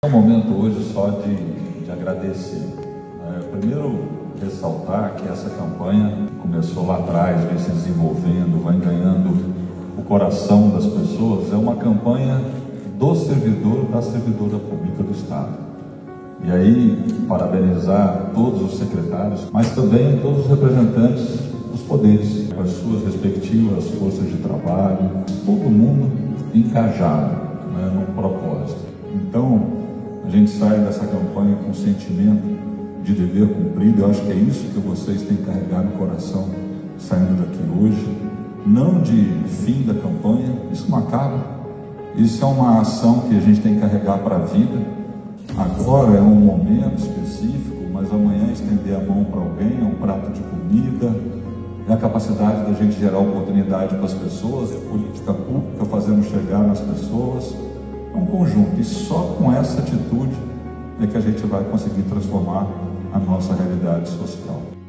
É um momento hoje só de agradecer. Primeiro, ressaltar que essa campanha começou lá atrás, vem se desenvolvendo, vai ganhando o coração das pessoas. É uma campanha do servidor, da servidora pública do Estado. E aí, parabenizar todos os secretários, mas também todos os representantes dos poderes, com as suas respectivas forças de trabalho, todo mundo encajado, num propósito. Então, a gente sai dessa campanha com um sentimento de dever cumprido. Eu acho que é isso que vocês têm que carregar no coração saindo daqui hoje. Não de fim da campanha, isso não acaba. Isso é uma ação que a gente tem que carregar para a vida. Agora é um momento específico, mas amanhã estender a mão para alguém, é um prato de comida, é a capacidade da gente gerar oportunidade para as pessoas, é política pública fazendo chegar nas pessoas. É um conjunto, e só com essa atitude é que a gente vai conseguir transformar a nossa realidade social.